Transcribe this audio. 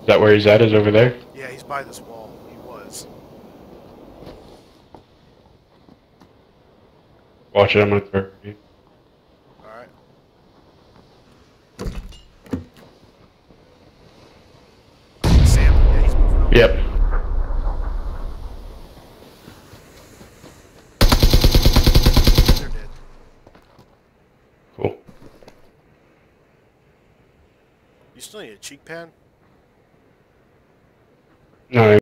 that where he's at? Is over there? Yeah, he's by this wall. He was. Watch it, I'm gonna throw you. Alright. Sam, yeah, he's moving over. Yep. They're dead. Cool. You still need a cheek pad? No,